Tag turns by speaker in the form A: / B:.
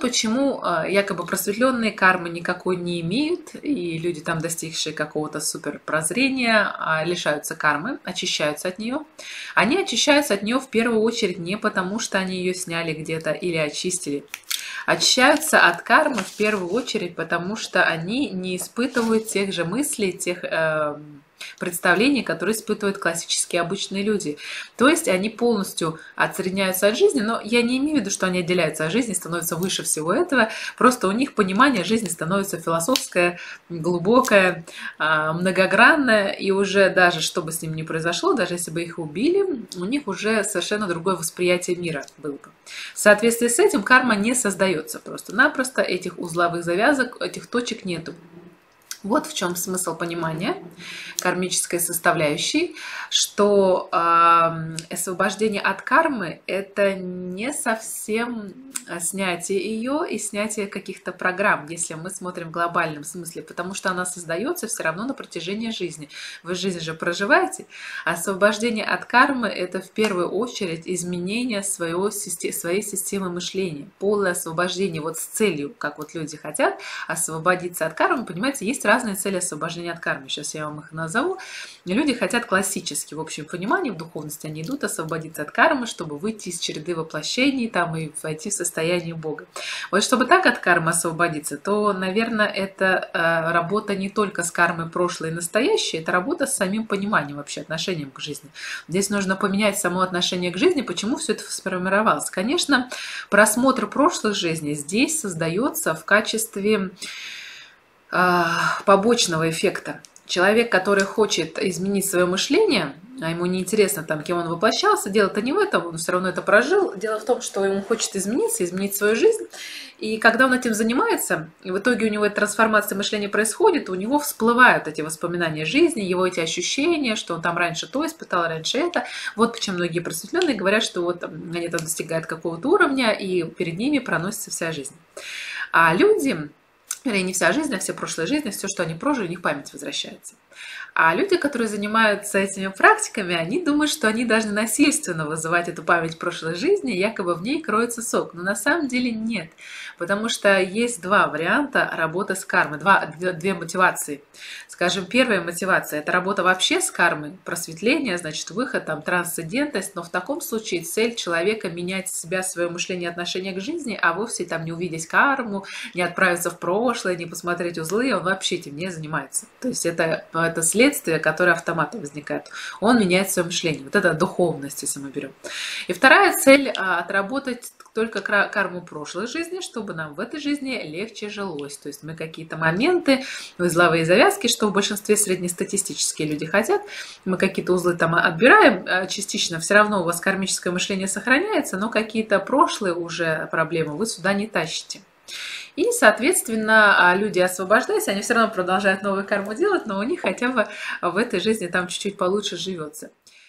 A: почему якобы просветленные кармы никакой не имеют, и люди там, достигшие какого-то супер прозрения, лишаются кармы, очищаются от нее. Они очищаются от нее в первую очередь не потому, что они ее сняли где-то или очистили. Очищаются от кармы в первую очередь, потому что они не испытывают тех же мыслей, тех представлений, которые испытывают классические обычные люди. То есть они полностью отсоединяются от жизни, но я не имею в виду, что они отделяются от жизни, становятся выше всего этого, просто у них понимание жизни становится философское, глубокое, многогранное, и уже даже что бы с ним ни произошло, даже если бы их убили, у них уже совершенно другое восприятие мира было бы. В соответствии с этим карма не создается просто-напросто, этих узловых завязок, этих точек нету. Вот в чем смысл понимания кармической составляющей, что освобождение от кармы – это не совсем снятие ее и снятие каких-то программ, если мы смотрим в глобальном смысле, потому что она создается все равно на протяжении жизни. Вы жизнь же проживаете. Освобождение от кармы – это в первую очередь изменение своей системы мышления, полное освобождение вот с целью, как вот люди хотят освободиться от кармы. Понимаете, есть разные цели освобождения от кармы. Сейчас я вам их назову. Люди хотят классически, в общем понимании, в духовности они идут освободиться от кармы, чтобы выйти из череды воплощений там, и войти в состояние Бога. Вот чтобы так от кармы освободиться, то, наверное, это работа не только с кармой прошлой и настоящей, это работа с самим пониманием вообще, отношением к жизни. Здесь нужно поменять само отношение к жизни, почему все это сформировалось. Конечно, просмотр прошлых жизней здесь создается в качестве побочного эффекта. Человек, который хочет изменить свое мышление, а ему не интересно, там, кем он воплощался, дело-то не в этом, он все равно это прожил. Дело в том, что ему хочет измениться, изменить свою жизнь. И когда он этим занимается, и в итоге у него эта трансформация мышления происходит, у него всплывают эти воспоминания жизни, его эти ощущения, что он там раньше то испытал, раньше это. Вот почему многие просветленные говорят, что вот они там достигают какого-то уровня, и перед ними проносится вся жизнь. А люди... Или не вся жизнь, а все прошлые жизни, все, что они прожили, у них память возвращается. А люди, которые занимаются этими практиками, они думают, что они должны насильственно вызывать эту память прошлой жизни, якобы в ней кроется сок. Но на самом деле нет. Потому что есть два варианта работы с кармой, две мотивации. Скажем, первая мотивация – это работа вообще с кармой, просветление, значит, выход, там, трансцендентность. Но в таком случае цель человека – менять себя, свое мышление, отношение к жизни, а вовсе там не увидеть карму, не отправиться в прошлое, не посмотреть узлы, он вообще этим не занимается. То есть это следствие, которое автоматом возникает. Он меняет свое мышление. Вот это духовность, если мы берем. И вторая цель – отработать только карму прошлой жизни, чтобы нам в этой жизни легче жилось. То есть мы какие-то моменты, узловые завязки, что в большинстве среднестатистические люди хотят, мы какие-то узлы там отбираем частично, все равно у вас кармическое мышление сохраняется, но какие-то прошлые уже проблемы вы сюда не тащите. И, соответственно, люди, освобождаясь, они все равно продолжают новую карму делать, но у них хотя бы в этой жизни там чуть-чуть получше живется.